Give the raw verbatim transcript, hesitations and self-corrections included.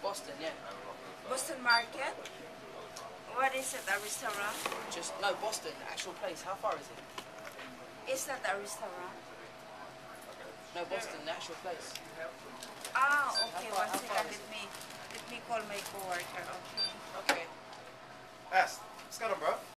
Boston, yeah. Boston Market? What is it, a restaurant? Just, no, Boston, actual place. How far is it? Is that a restaurant? No, Boston, the actual place. Ah, okay, How far- one how far second, is let me, let me call my coworker.